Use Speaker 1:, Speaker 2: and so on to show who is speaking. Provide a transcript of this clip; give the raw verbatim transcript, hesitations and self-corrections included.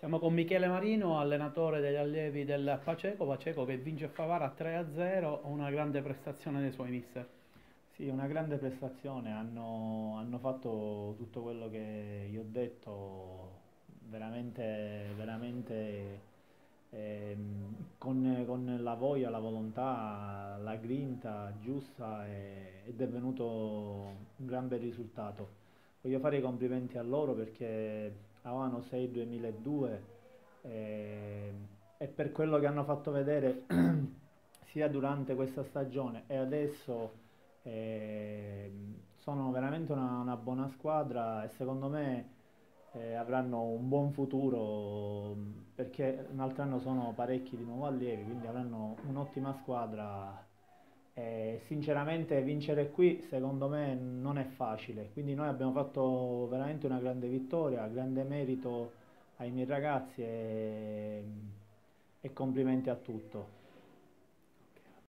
Speaker 1: Siamo con Michele Marino, allenatore degli allievi del Paceco, Paceco che vince a Favara tre a zero, una grande prestazione dei suoi mister.
Speaker 2: Sì, una grande prestazione, hanno, hanno fatto tutto quello che gli ho detto, veramente, veramente ehm, con, con la voglia, la volontà, la grinta giusta e- ed è venuto un gran bel risultato. Voglio fare i complimenti a loro perché avevano sei duemiladue e, e per quello che hanno fatto vedere sia durante questa stagione e adesso eh, sono veramente una, una buona squadra e secondo me eh, avranno un buon futuro perché un altro anno sono parecchi di nuovo allievi, quindi avranno un'ottima squadra e sinceramente vincere qui secondo me non è facile, quindi noi abbiamo fatto veramente una grande vittoria, grande merito ai miei ragazzi e, e complimenti a tutto.